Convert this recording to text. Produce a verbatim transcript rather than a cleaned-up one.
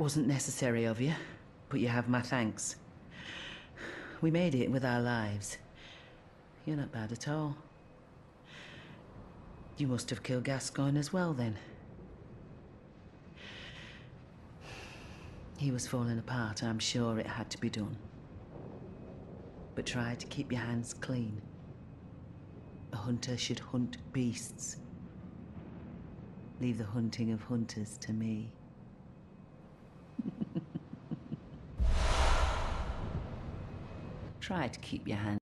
wasn't necessary of you, but you have my thanks. We made it with our lives. You're not bad at all. You must have killed Gascoigne as well, then. He was falling apart, I'm sure it had to be done. But try to keep your hands clean. A hunter should hunt beasts. Leave the hunting of hunters to me. Try to keep your hands